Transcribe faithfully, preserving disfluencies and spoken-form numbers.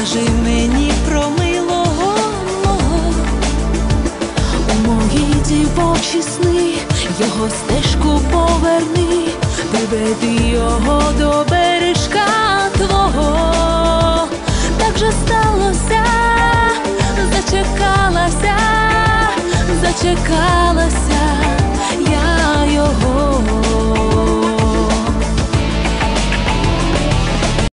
скажи мені про милого мого. У мої дівочі сни його стежку поверни, приведи його до бережка твого. Так же сталося, зачекалася, зачекалася.